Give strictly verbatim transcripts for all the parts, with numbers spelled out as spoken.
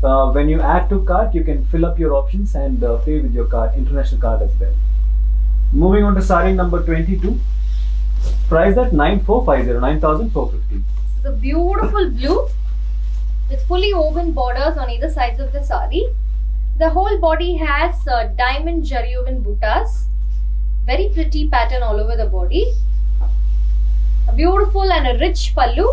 Uh, when you add to cart, you can fill up your options and uh, pay with your card, international card as well. Moving on to sari number twenty-two, price at nine four five zero, nine thousand four hundred fifty. This is a beautiful blue with fully woven borders on either sides of the sari. The whole body has uh, diamond jari woven buttas. Very pretty pattern all over the body. A beautiful and a rich pallu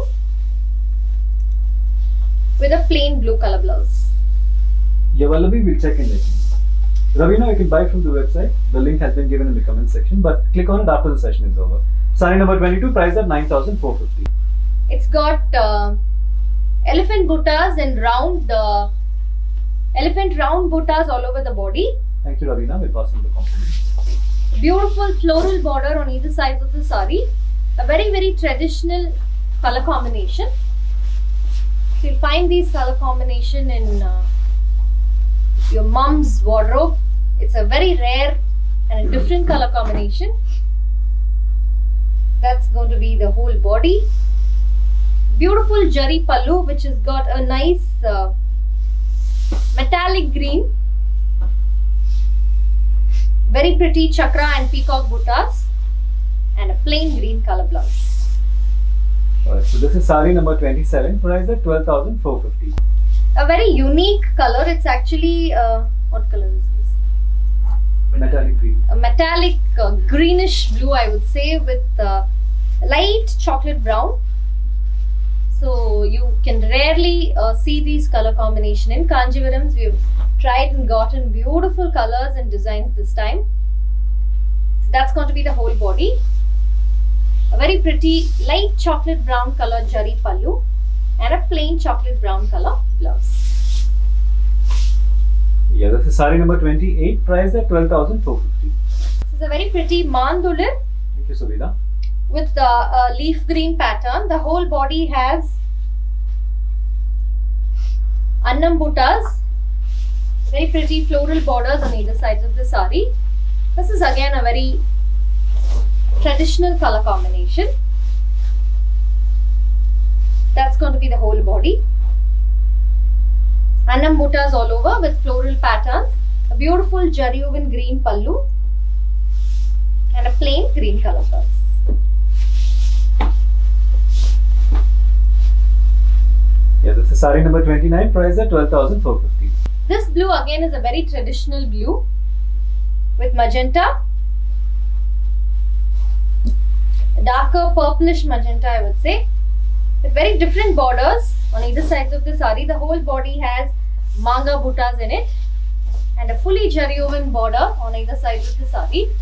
with a plain blue color blouse. Yeah, Vallavi, we'll check in later. Ravina, you can buy from the website. The link has been given in the comment section, but click on it after the session is over. Sari number twenty-two, price at nine thousand four hundred fifty. It's got uh, elephant buttas and round, uh, elephant round buttas all over the body. Thank you, Ravina. We'll pass on the compliment. Beautiful floral border on either side of the sari. A very very traditional color combination. So you'll find these color combination in uh, your mom's wardrobe. It's a very rare and a different color combination. That's going to be the whole body. Beautiful jari pallu, which has got a nice uh, metallic green. Very pretty chakra and peacock buttas and a plain green color blouse. Alright, so this is sari number twenty-seven, price at twelve thousand four hundred fifty. A very unique color. It's actually, uh, what color is this? Metallic green. A metallic uh, greenish blue, I would say, with uh, light chocolate brown. So you can rarely uh, see these color combination in Kanjivarams. We've tried and gotten beautiful colors and designs this time. So that's going to be the whole body. A very pretty light chocolate brown color jari pallu and a plain chocolate brown color blouse. Yeah, this is sari number twenty-eight, price at twelve thousand four hundred fifty. This is a very pretty mandulin Thank you, Suvida. with the uh, leaf green pattern. The whole body has annam buttas, very pretty floral borders on either sides of the sari. This is again a very traditional color combination. That's going to be the whole body. Annam buttas all over with floral patterns. A beautiful jari woven green pallu and a plain green color blouse. Yeah, this is sari number twenty-nine, price at twelve thousand four hundred fifty. This blue again is a very traditional blue with magenta, a darker purplish magenta, I would say, with very different borders on either sides of the sari. The whole body has manga buttas in it and a fully jari woven border on either sides of the sari.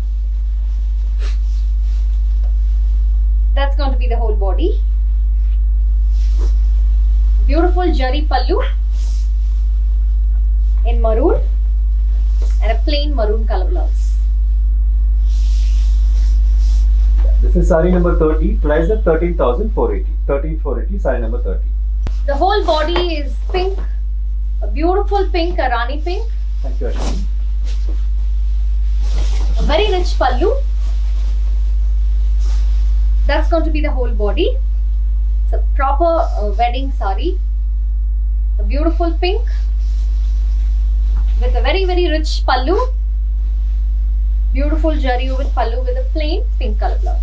That's going to be the whole body. Beautiful jari pallu in maroon and a plain maroon color blouse. This is sari number thirty, price at thirteen thousand four hundred eighty. thirteen thousand four hundred eighty, sari number thirty. The whole body is pink, a beautiful pink, a rani pink. Thank you, Ashwini. A very rich pallu. That's going to be the whole body. It's a proper uh, wedding sari. A beautiful pink with a very very rich pallu. Beautiful jari woven pallu with a plain pink color blouse.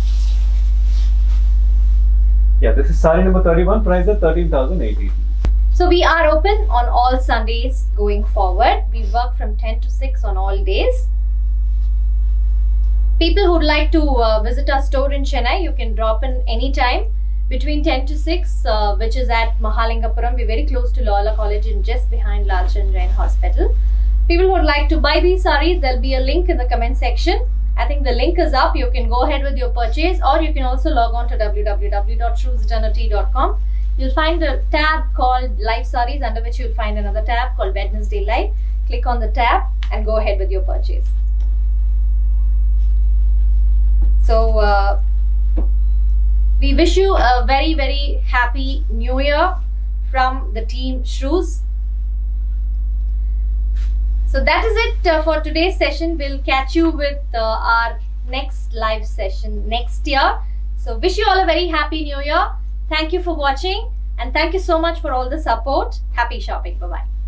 Yeah, this is sari number thirty-one, price at thirteen thousand eight hundred eighty. So we are open on all Sundays going forward. We work from ten to six on all days. People who would like to uh, visit our store in Chennai, you can drop in anytime between ten to six, uh, which is at Mahalingapuram. We're very close to Loyola College and just behind Lalchand Jain Hospital. People who would like to buy these sarees, there'll be a link in the comment section. I think the link is up. You can go ahead with your purchase, or you can also log on to w w w dot shrews eternity dot com. You'll find a tab called Live Sarees, under which you'll find another tab called Wednesday Live. Click on the tab and go ahead with your purchase. So, uh, we wish you a very, very happy New Year from the team Shrews. So that is it uh, for today's session. We'll catch you with uh, our next live session next year. So wish you all a very happy New Year. Thank you for watching And thank you so much for all the support. Happy shopping. Bye-bye.